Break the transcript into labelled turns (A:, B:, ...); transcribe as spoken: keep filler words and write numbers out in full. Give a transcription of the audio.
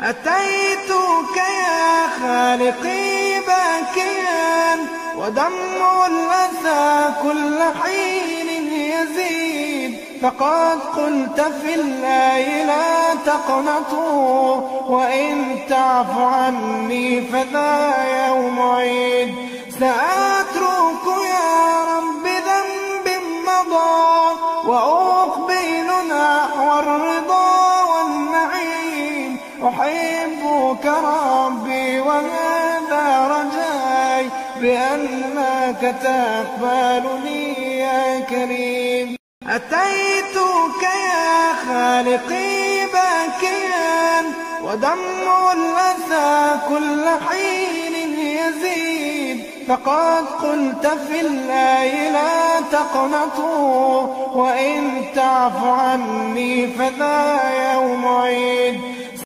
A: أتيتك يا خالقي باكيا ودمع الأسى كل حين يزيد، فقد قلت في الله لا تقنطوا وإن تعف عني فذا يوم عيد. سأترك يا رب ذنب مضى وأقبل نحو الرضا والنعيم، أحبك ربي وهذا رجاي بأنك تقبلني يا كريم. أتيتك يا خالقي باكيا ودمع الأسى كل حين يزيد، فقد قلت في الله لا تقنطوا وإن تعف عني فذا يوم عيد.